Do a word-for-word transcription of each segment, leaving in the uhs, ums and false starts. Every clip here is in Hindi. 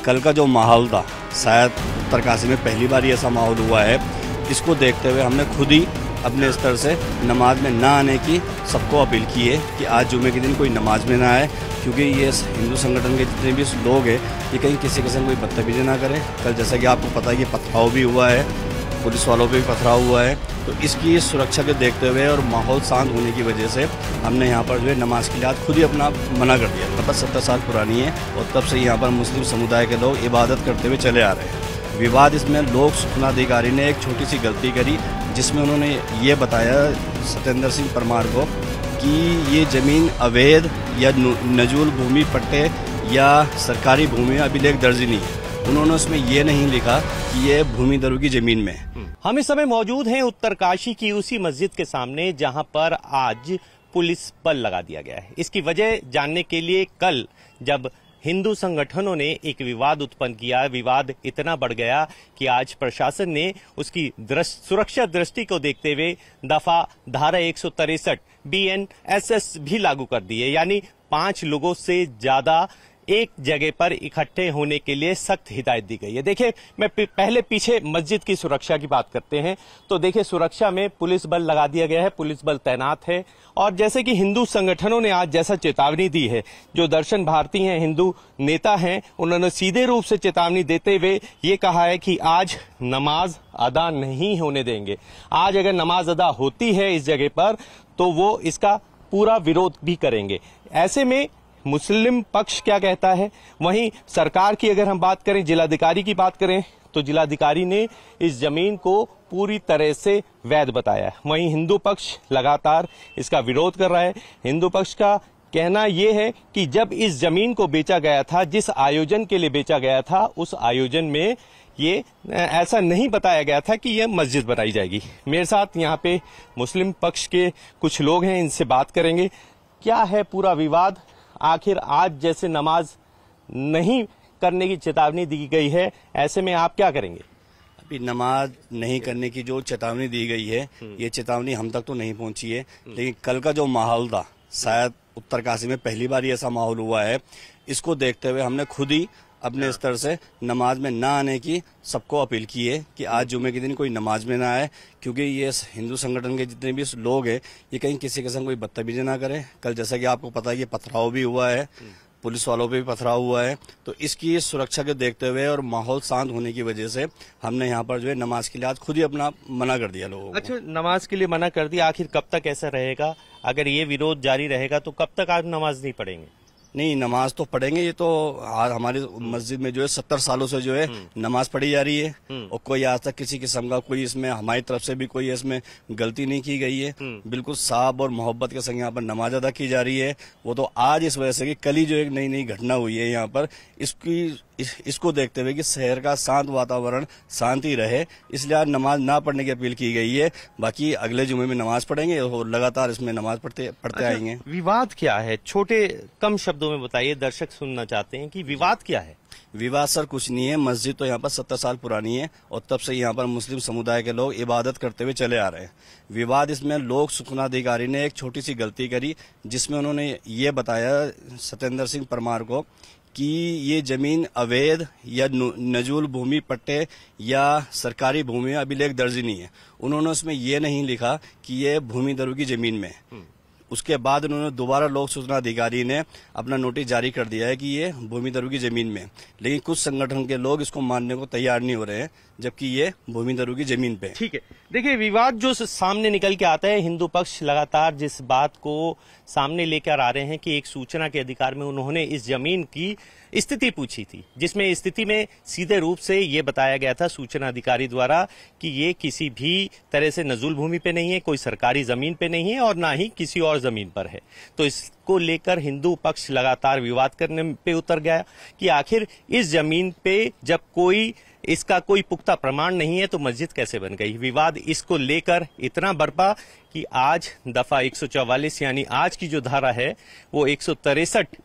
कल का जो माहौल था, शायद उत्तरकाशी में पहली बार ही ऐसा माहौल हुआ है। इसको देखते हुए हमने खुद ही अपने स्तर से नमाज में ना आने की सबको अपील की है कि आज जुमे के दिन कोई नमाज में ना आए, क्योंकि ये हिंदू संगठन के जितने भी लोग हैं ये कहीं किसी किस्म कोई बदतमीजी ना करें। कल जैसा कि आपको पता है कि पथराव भी हुआ है, पुलिस वालों पे भी पथराव हुआ है, तो इसकी सुरक्षा को देखते हुए और माहौल शांत होने की वजह से हमने यहाँ पर जो है नमाज के लिए आज खुद ही अपना मना कर दिया। लगभग सत्तर साल पुरानी है और तब से यहाँ पर मुस्लिम समुदाय के लोग इबादत करते हुए चले आ रहे हैं। विवाद इसमें लोक सुखनाधिकारी ने एक छोटी सी गलती करी, जिसमें उन्होंने ये बताया सत्येंद्र सिंह परमार को कि ये ज़मीन अवैध या नजूल भूमि पट्टे या सरकारी भूमि अभिलेख दर्ज नहीं है। उन्होंने उसमें ये नहीं लिखा कि ये भूमि दरों की जमीन में है। हम इस समय मौजूद हैं उत्तरकाशी की उसी मस्जिद के सामने जहां पर आज पुलिस बल लगा दिया गया है। इसकी वजह जानने के लिए कल जब हिंदू संगठनों ने एक विवाद उत्पन्न किया, विवाद इतना बढ़ गया कि आज प्रशासन ने उसकी दृष्टि सुरक्षा दृष्टि को देखते हुए दफा धारा एक सौ तिरसठ बी एन एस एस भी लागू कर दी है। यानी पांच लोगों से ज्यादा एक जगह पर इकट्ठे होने के लिए सख्त हिदायत दी गई है। देखिए, मैं पहले पीछे मस्जिद की सुरक्षा की बात करते हैं तो देखिए सुरक्षा में पुलिस बल लगा दिया गया है, पुलिस बल तैनात है। और जैसे कि हिंदू संगठनों ने आज जैसा चेतावनी दी है, जो दर्शन भारती हैं, हिंदू नेता हैं, उन्होंने सीधे रूप से चेतावनी देते हुए ये कहा है कि आज नमाज अदा नहीं होने देंगे। आज अगर नमाज अदा होती है इस जगह पर तो वो इसका पूरा विरोध भी करेंगे। ऐसे में मुस्लिम पक्ष क्या कहता है, वहीं सरकार की अगर हम बात करें, जिलाधिकारी की बात करें तो जिलाधिकारी ने इस जमीन को पूरी तरह से वैध बताया है। वहीं हिंदू पक्ष लगातार इसका विरोध कर रहा है। हिंदू पक्ष का कहना यह है कि जब इस जमीन को बेचा गया था, जिस आयोजन के लिए बेचा गया था, उस आयोजन में ये ऐसा नहीं बताया गया था कि यह मस्जिद बनाई जाएगी। मेरे साथ यहाँ पे मुस्लिम पक्ष के कुछ लोग हैं, इनसे बात करेंगे। क्या है पूरा विवाद, आखिर आज जैसे नमाज नहीं करने की चेतावनी दी गई है, ऐसे में आप क्या करेंगे? अभी नमाज नहीं करने की जो चेतावनी दी गई है, ये चेतावनी हम तक तो नहीं पहुंची है, लेकिन कल का जो माहौल था, शायद उत्तरकाशी में पहली बार ही ऐसा माहौल हुआ है। इसको देखते हुए हमने खुद ही अपने स्तर से नमाज में ना आने की सबको अपील की है कि आज जुमे के दिन कोई नमाज में ना आए, क्योंकि ये हिंदू संगठन के जितने भी लोग हैं ये कहीं किसी किस्म कोई बदतमीजी ना करें। कल जैसा कि आपको पता है कि पथराव भी हुआ है, पुलिस वालों पे भी पथराव हुआ है, तो इसकी सुरक्षा को देखते हुए और माहौल शांत होने की वजह से हमने यहाँ पर जो है नमाज के लिए आज खुद ही अपना मना कर दिया लोगों को। अच्छा, नमाज के लिए मना कर दिया, आखिर कब तक ऐसा रहेगा? अगर ये विरोध जारी रहेगा तो कब तक आप नमाज नहीं पढ़ेंगे? नहीं, नमाज तो पढ़ेंगे। ये तो हमारी मस्जिद में जो है सत्तर सालों से जो है नमाज पढ़ी जा रही है और कोई आज तक किसी किस्म का कोई इसमें हमारी तरफ से भी कोई इसमें गलती नहीं की गई है। बिल्कुल साफ और मोहब्बत के संग यहाँ पर नमाज अदा की जा रही है। वो तो आज इस वजह से कि कल ही जो एक नई नई घटना हुई है यहाँ पर, इसकी इस, इसको देखते हुए कि शहर का शांत वातावरण शांति रहे, इसलिए आज नमाज ना पढ़ने की अपील की गई है। बाकी अगले जुमे में नमाज पढ़ेंगे और लगातार इसमें नमाज पढ़ते पढ़ते अच्छा, आएंगे। विवाद क्या है, छोटे कम शब्दों में बताइए, दर्शक सुनना चाहते हैं कि विवाद क्या है। विवाद सर कुछ नहीं है। मस्जिद तो यहाँ पर सत्तर साल पुरानी है और तब से यहाँ पर मुस्लिम समुदाय के लोग इबादत करते हुए चले आ रहे हैं। विवाद इसमें लोक सुखनाधिकारी ने एक छोटी सी गलती करी, जिसमें उन्होंने ये बताया सत्येंद्र सिंह परमार को कि ये जमीन अवैध या नजूल भूमि पट्टे या सरकारी भूमि अभिलेख दर्ज नहीं है। उन्होंने उसमें ये नहीं लिखा कि ये भूमि दरों की जमीन में है। उसके बाद उन्होंने दोबारा लोक सूचना अधिकारी ने अपना नोटिस जारी कर दिया है कि ये भूमि दरों की जमीन में, लेकिन कुछ संगठन के लोग इसको मानने को तैयार नहीं हो रहे हैं, जबकि ये भूमि दरों की जमीन पे। ठीक है, देखिए विवाद जो सामने निकल के आता है, हिंदू पक्ष लगातार जिस बात को सामने लेकर आ रहे हैं कि एक सूचना के अधिकार में उन्होंने इस जमीन की स्थिति पूछी थी, जिसमें स्थिति में सीधे रूप से ये बताया गया था सूचना अधिकारी द्वारा कि ये किसी भी तरह से नजूल भूमि पे नहीं है, कोई सरकारी जमीन पे नहीं है और ना ही किसी और जमीन पर है। तो इसको लेकर हिंदू पक्ष लगातार विवाद करने पे उतर गया कि आखिर इस जमीन पे जब कोई इसका कोई पुख्ता प्रमाण नहीं है तो मस्जिद कैसे बन गई। विवाद इसको लेकर इतना बरपा कि आज दफा एक सौ चौवालीस यानी आज की जो धारा है वो एक सौ तिरसठ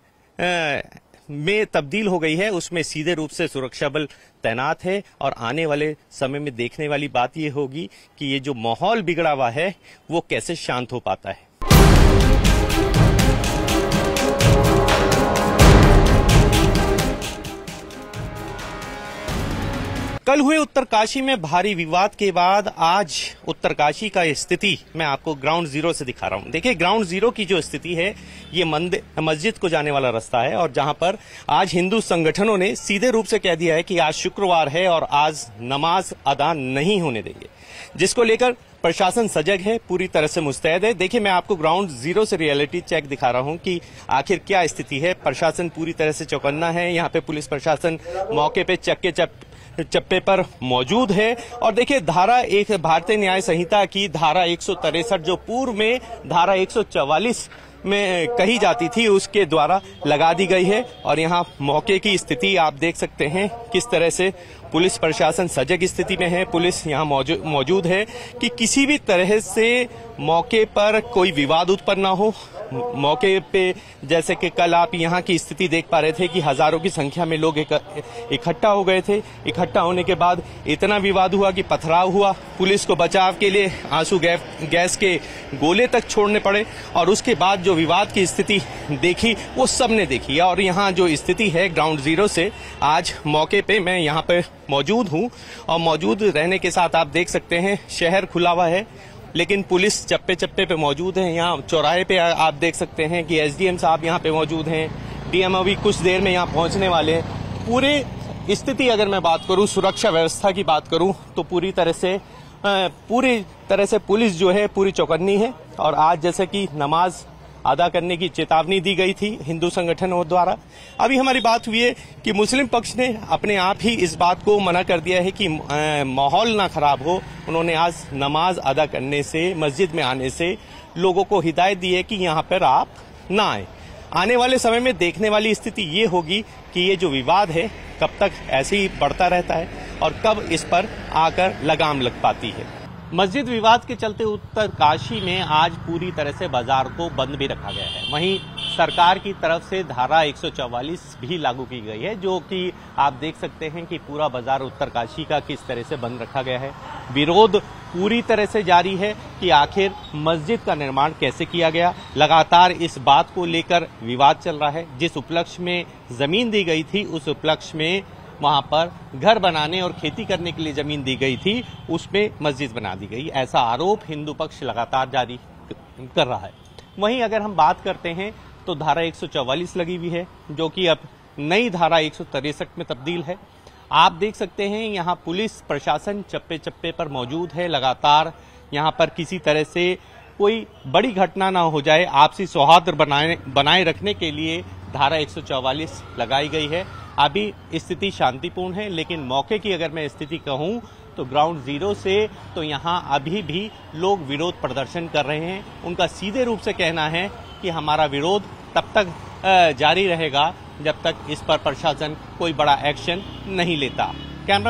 में तब्दील हो गई है। उसमें सीधे रूप से सुरक्षा बल तैनात है और आने वाले समय में देखने वाली बात यह होगी कि ये जो माहौल बिगड़ा हुआ है वो कैसे शांत हो पाता है। कल हुए उत्तरकाशी में भारी विवाद के बाद आज उत्तरकाशी का स्थिति मैं आपको ग्राउंड जीरो से दिखा रहा हूं। देखिए, ग्राउंड जीरो की जो स्थिति है, ये मंदिर मस्जिद को जाने वाला रास्ता है और जहां पर आज हिंदू संगठनों ने सीधे रूप से कह दिया है कि आज शुक्रवार है और आज नमाज अदा नहीं होने देंगे, जिसको लेकर प्रशासन सजग है, पूरी तरह से मुस्तैद है। देखिए, मैं आपको ग्राउंड जीरो से रियलिटी चेक दिखा रहा हूं कि आखिर क्या स्थिति है। प्रशासन पूरी तरह से चौकन्ना है। यहां पे पुलिस प्रशासन मौके पे चक्के चप चप्पे पर मौजूद है। और देखिए, धारा एक भारतीय न्याय संहिता की धारा एक सौ तिरसठ जो पूर्व में धारा एक सौ चौवालीस में कही जाती थी, उसके द्वारा लगा दी गई है। और यहाँ मौके की स्थिति आप देख सकते हैं किस तरह से पुलिस प्रशासन सजग स्थिति में है। पुलिस यहाँ मौजूद है कि किसी भी तरह से मौके पर कोई विवाद उत्पन्न ना हो। मौके पे जैसे कि कल आप यहाँ की स्थिति देख पा रहे थे कि हजारों की संख्या में लोग इकट्ठा हो गए थे। इकट्ठा होने के बाद इतना विवाद हुआ कि पथराव हुआ। पुलिस को बचाव के लिए आंसू गैस के गोले तक छोड़ने पड़े और उसके बाद जो विवाद की स्थिति देखी वो सबने देखी। और यहाँ जो स्थिति है ग्राउंड जीरो से, आज मौके पे मैं यहाँ पे मौजूद हूँ और मौजूद रहने के साथ आप देख सकते हैं शहर खुला हुआ है, लेकिन पुलिस चप्पे चप्पे पे मौजूद है। यहाँ चौराहे पे आप देख सकते हैं कि एसडीएम साहब यहाँ पे मौजूद हैं। डीएम अभी कुछ देर में यहाँ पहुंचने वाले हैं। पूरे स्थिति अगर मैं बात करूं, सुरक्षा व्यवस्था की बात करूं, तो पूरी तरह से पूरी तरह से पुलिस जो है पूरी चौकन्नी है। और आज जैसे कि नमाज अदा करने की चेतावनी दी गई थी हिंदू संगठनों द्वारा, अभी हमारी बात हुई है कि मुस्लिम पक्ष ने अपने आप ही इस बात को मना कर दिया है कि माहौल ना खराब हो। उन्होंने आज नमाज अदा करने से, मस्जिद में आने से लोगों को हिदायत दी है कि यहाँ पर आप ना आए। आने वाले समय में देखने वाली स्थिति ये होगी कि ये जो विवाद है कब तक ऐसे ही बढ़ता रहता है और कब इस पर आकर लगाम लग पाती है। मस्जिद विवाद के चलते उत्तरकाशी में आज पूरी तरह से बाजार को बंद भी रखा गया है। वहीं सरकार की तरफ से धारा एक सौ चौवालीस भी लागू की गई है, जो कि आप देख सकते हैं कि पूरा बाजार उत्तरकाशी का किस तरह से बंद रखा गया है। विरोध पूरी तरह से जारी है कि आखिर मस्जिद का निर्माण कैसे किया गया। लगातार इस बात को लेकर विवाद चल रहा है। जिस उपलक्ष्य में जमीन दी गई थी, उस उपलक्ष्य में वहां पर घर बनाने और खेती करने के लिए जमीन दी गई थी, उसमें मस्जिद बना दी गई, ऐसा आरोप हिंदू पक्ष लगातार जारी कर रहा है। वहीं अगर हम बात करते हैं तो धारा एक सौ चौवालीस लगी हुई है, जो कि अब नई धारा एक सौ तिरसठ में तब्दील है। आप देख सकते हैं यहाँ पुलिस प्रशासन चप्पे चप्पे पर मौजूद है। लगातार यहाँ पर किसी तरह से कोई बड़ी घटना ना हो जाए, आपसी सौहार्द बनाए बनाए रखने के लिए धारा एक सौ चौवालीस लगाई गई है। अभी स्थिति शांतिपूर्ण है, लेकिन मौके की अगर मैं स्थिति कहूं तो ग्राउंड जीरो से तो यहां अभी भी लोग विरोध प्रदर्शन कर रहे हैं। उनका सीधे रूप से कहना है कि हमारा विरोध तब तक जारी रहेगा जब तक इस पर प्रशासन कोई बड़ा एक्शन नहीं लेता। कैमरा